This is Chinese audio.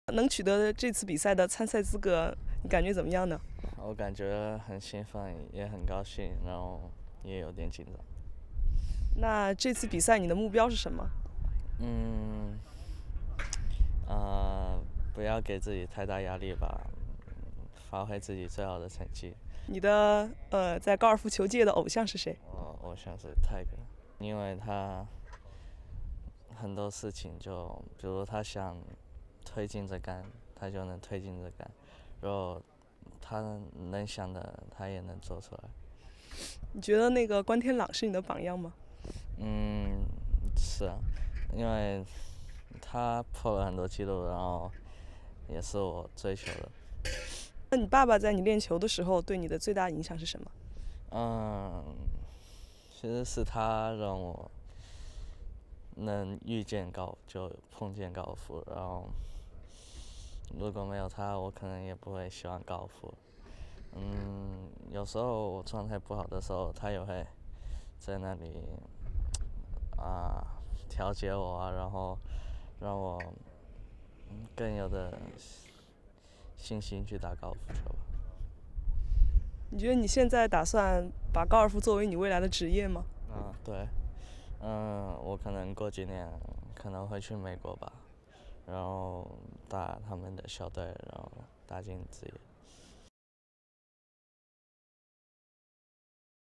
能取得这次比赛的参赛资格，你感觉怎么样呢？ 我感觉很兴奋，也很高兴，然后也有点紧张。 那这次比赛你的目标是什么？ 嗯，呃，不要给自己太大压力吧，发挥自己最好的成绩。 你的在高尔夫球界的偶像是谁？ 我偶像是泰戈，因为他很多事情就，比如他想推进这杆，他就能推进这杆，然后他能想的，他也能做出来。 你觉得那个关天朗是你的榜样吗？ 嗯，是啊，因为他破了很多记录，然后也是我追求的。 那你爸爸在你练球的时候对你的最大影响是什么？ 嗯，其实是他让我能遇见就碰见高尔夫，然后如果没有他，我可能也不会喜欢高尔夫。有时候我状态不好的时候，他也会在那里调节我啊，然后让我更有的信心去打高尔夫球吧。 你觉得你现在打算把高尔夫作为你未来的职业吗？ 对，我可能过几年可能会去美国吧，然后打他们的校队，然后打进职业。